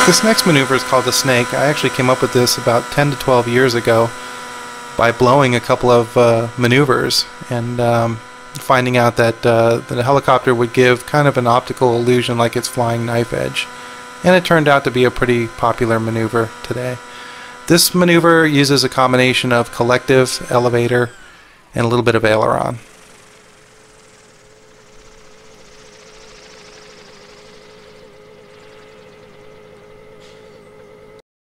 This next maneuver is called the snake. I actually came up with this about 10 to 12 years ago by blowing a couple of maneuvers and finding out that the helicopter would give kind of an optical illusion like it's flying knife edge. And it turned out to be a pretty popular maneuver today. This maneuver uses a combination of collective, elevator, and a little bit of aileron.